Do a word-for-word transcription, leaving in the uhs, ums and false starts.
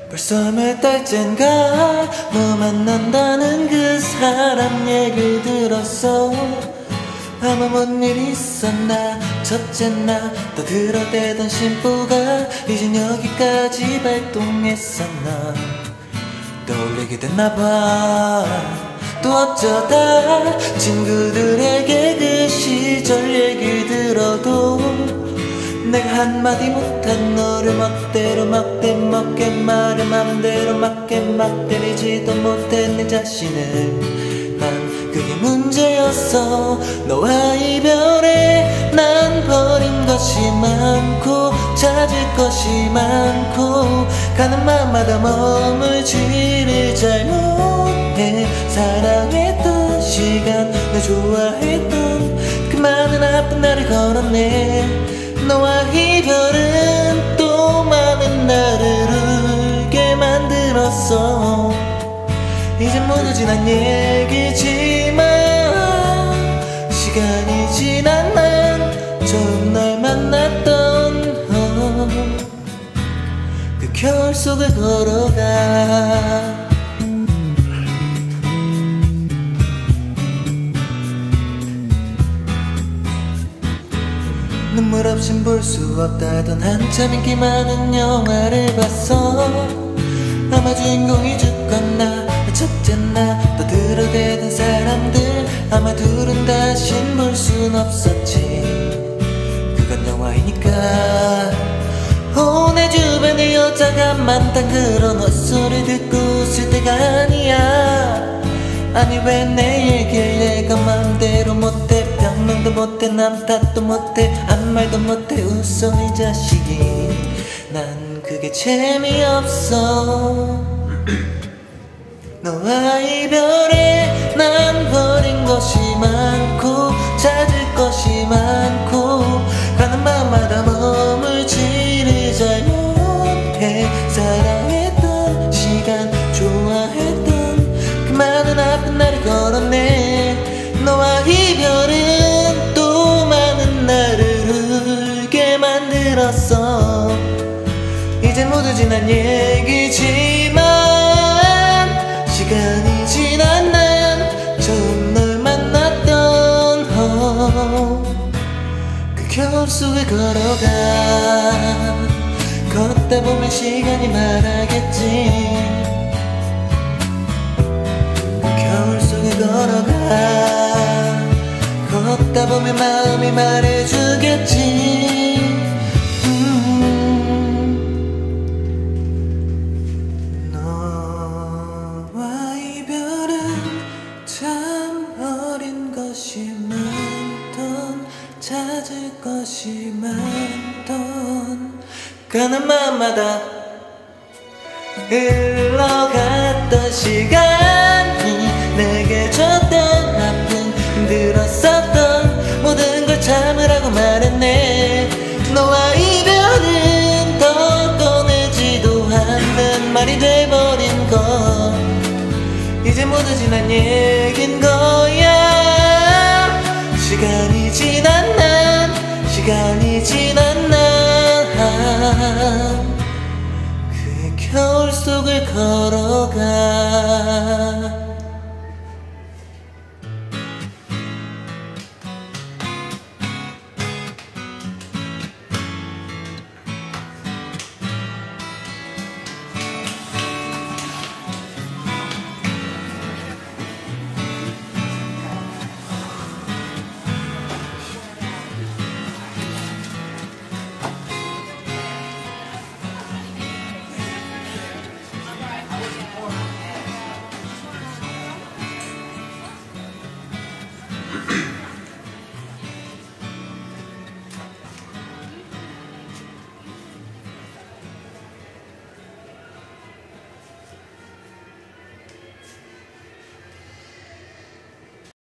벌써 몇 달째인가 너 만난다는 그 사람 얘기 들었어. 아마 뭔 일 있었나 첫째 나 떠들어대던 심보가 이젠 여기까지 발동했었나. 떠올리게 됐나봐. 또 어쩌다 친구들에게 그 시절 얘기 들어도 내가 한마디 못한 너를 멋대로 막대 먹게 말을 맘대로 맞게 막 때리지도 못해 내 자신을. 난 그게 문제였어. 너와 이별에 난 버린 것이 많고 찾을 것이 많고 가는 맘마다 머물지를 잘 못해. 사랑했던 시간 널 좋아했던 그 많은 아픈 날을 걸었네. 너와 이별은 또 많은 나를 울게 만들었어. 이젠 모두 지난 얘기지만 시간이 지난 난 처음 널 만났던 어, 그 겨울 속을 걸어가. 눈물 없인 볼 수 없다던 한참 인기 많은 영화를 봤어. 아마 주인공이 죽었나 첫째 나 떠들어대던 사람들 아마 둘은 다신 볼 순 없었지. 그건 영화이니까. 오, 내 주변에 여자가 많단 그런 헛소리 듣고 웃을 때가 아니야. 아니 왜 내 얘기를 내가 맘대로 못해. 변명도 못해 남 탓도 못해 아무 말도 못해 웃어 이 자식이. 난 그게 재미없어. 너와 이별에 난 버린 것이 많고 찾을 것이 많고 가는 밤마다 머물지를 잘 못해. 사랑했던 시간 좋아했던 그 많은 아픈 날을 걸었네. 너와 이별은 또 많은 나를 울게 만들었어. 이제 모두 지난 얘기지만 시간이 지난 난 처음 널 만났던 어, 그 겨울 속을 걸어가. 걷다 보면 시간이 말하겠지. 그 겨울 속을 걸어가. 걷다 보면 마음이 말해주겠지. 음. 너와 이별은 참 어린 것이 많던 찾을 것이 많던 가는 맘마다 흘러갔던 시간이 내게 줬던 아픈 힘들었었던 모든 걸 참으라고 말했네. 너와 이별은 더 꺼내지도 않는 말이 돼버린 것. 이제 모두 지난 얘긴 거야. 시간이 지난 난 시간이 지난 난 그 겨울 속을 걸어가.